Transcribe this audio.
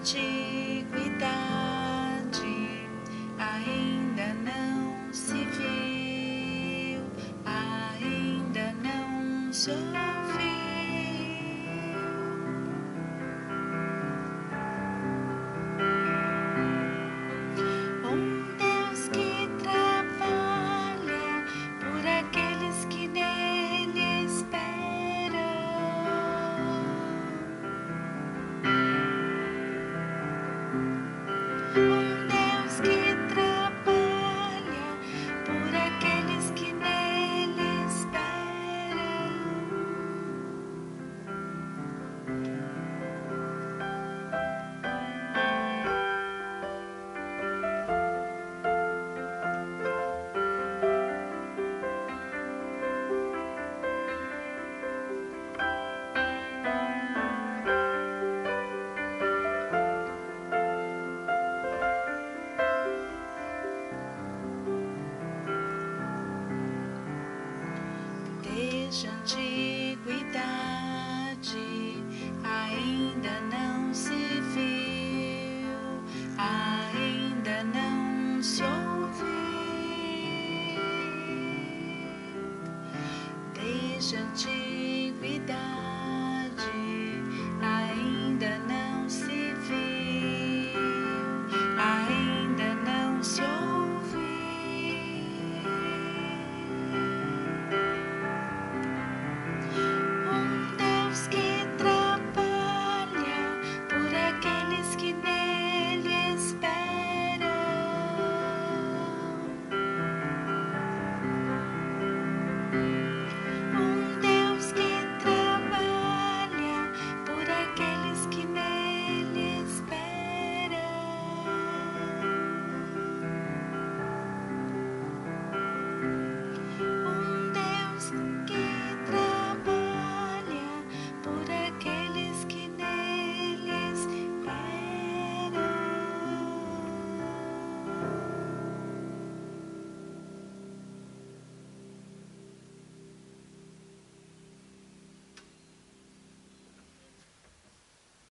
antiguidade ainda não se viu, ainda não se ouviu um Deus que trabalha por aqueles que nele esperam. Um Deus que trabalha por aqueles que nele esperam. Desde a antiguidade ainda não se viu, ainda não se ouviu. Desde a antiguidade